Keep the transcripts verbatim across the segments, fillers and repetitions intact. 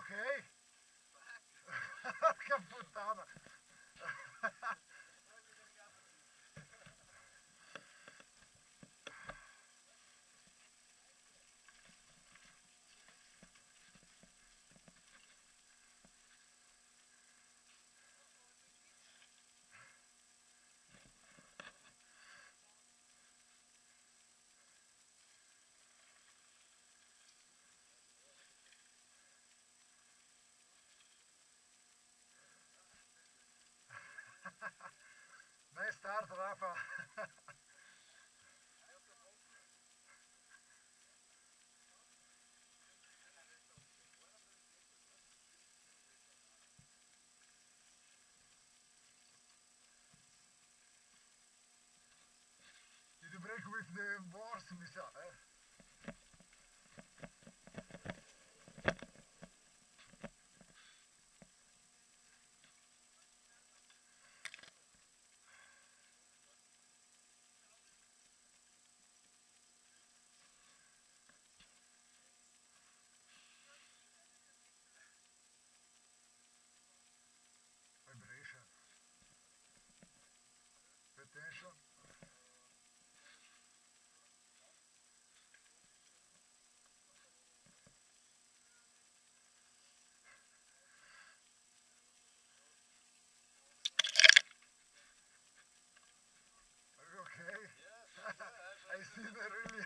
Ok? Porca puttana! Nice start, Rafa. You break with the worst missile, eh? Vibration. Attention. Are you okay? Yes. I see the really.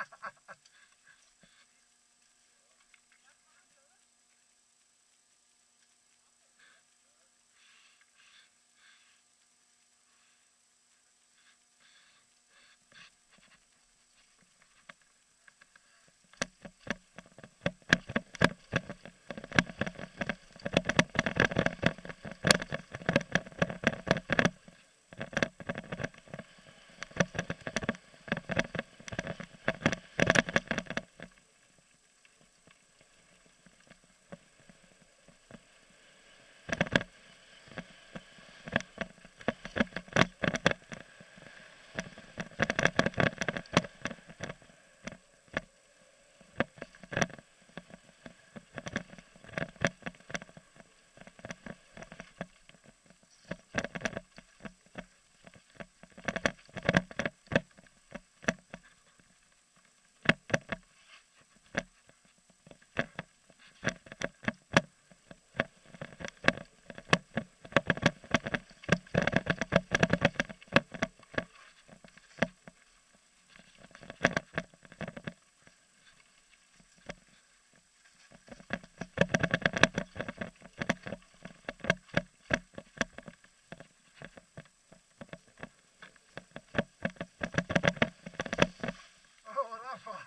Oh, Rafa!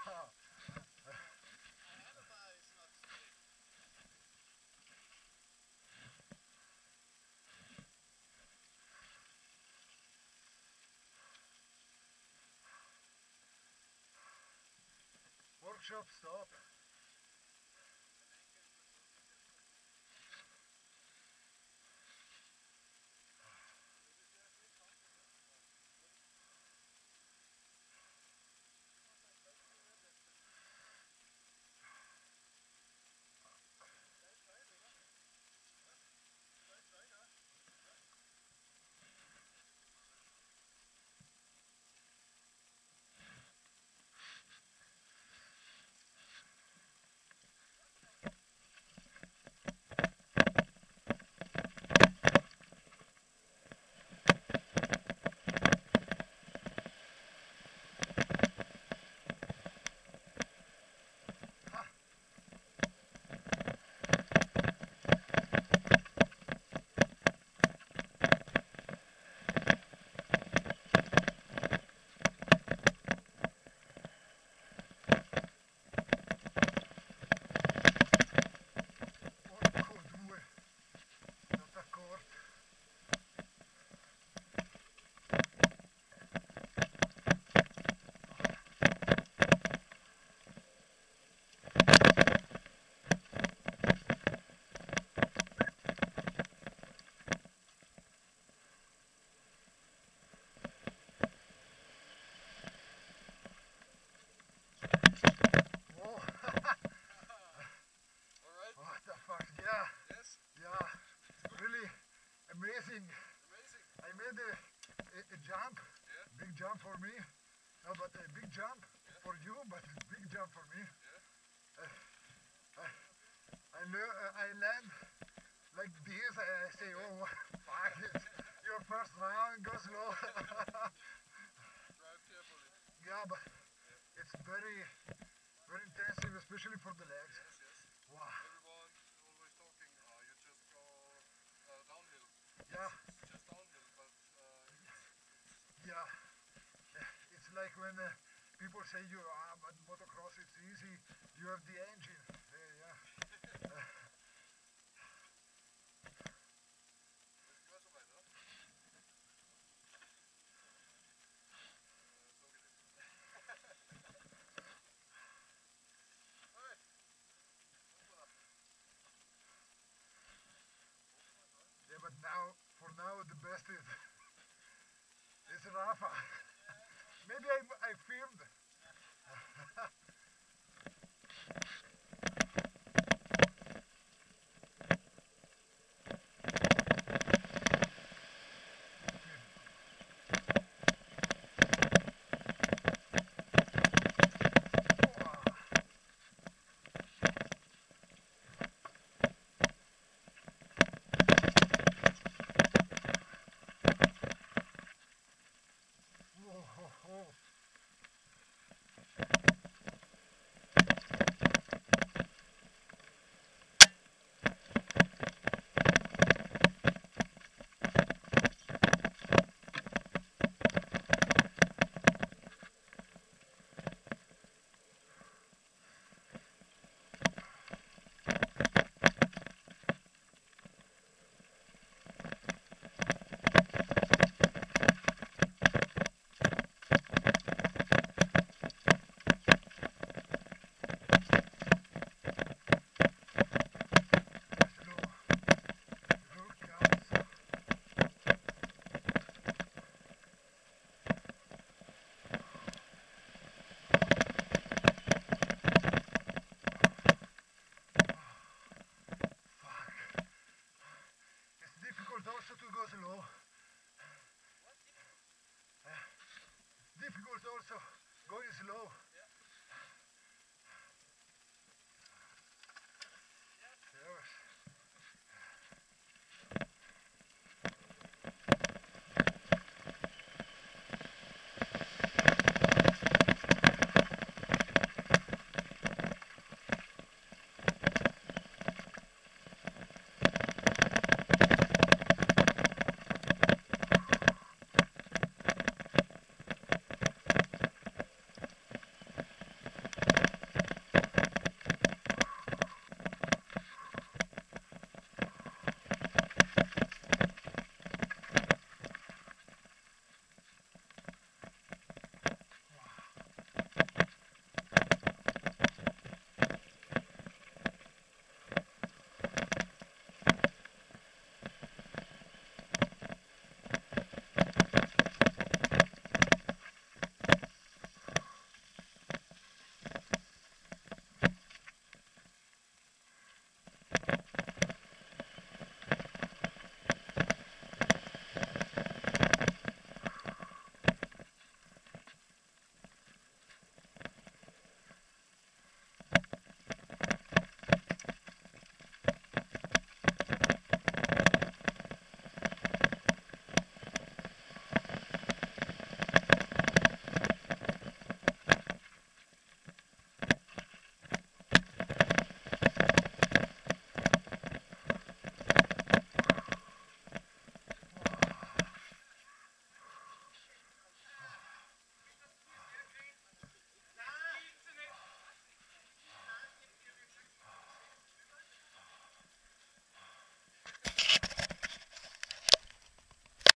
Workshop stop. jump, Yeah. big jump for me. No, but a big jump Yeah. for you, but a big jump for me. Yeah. Uh, I, I, learn, uh, I land like this. I, I say, oh, fuck it. Your first round, go slow. Drive carefully. Yeah, but Yeah. it's very, very intensive, especially for the legs. Yes, yes. Wow. Everyone always talking, uh, you just go uh, downhill. Yeah. It's, it's just downhill, but uh, it's, it's Yeah. It's like when uh, people say you, ah, but motocross it's easy. You have the engine. Uh, yeah. Uh, Det ska vara så bra. Såg det. Alright. yeah, but now, for now, the best is, is Rafa. Maybe I, I filmed. Oh, oh, oh. Also to go slow. Uh, difficult also going slow.